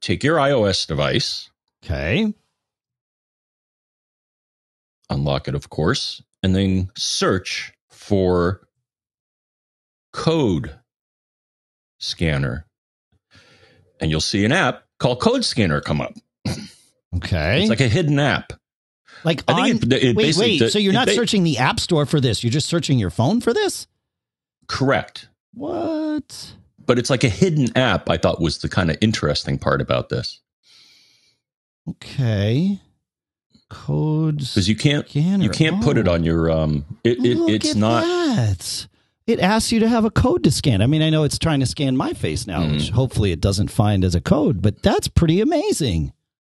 take your iOS device. Okay. Unlock it, of course, and then search for code scanner. And you'll see an app called Code Scanner come up. Okay. It's like a hidden app. Like wait. So you're not searching the App Store for this. You're just searching your phone for this? Correct. What? But it's like a hidden app, I thought was the kind of interesting part about this. Okay. Codes. Because you can't put it on your it's not that. It asks you to have a code to scan. I mean, I know it's trying to scan my face now, which hopefully it doesn't find as a code, but that's pretty amazing.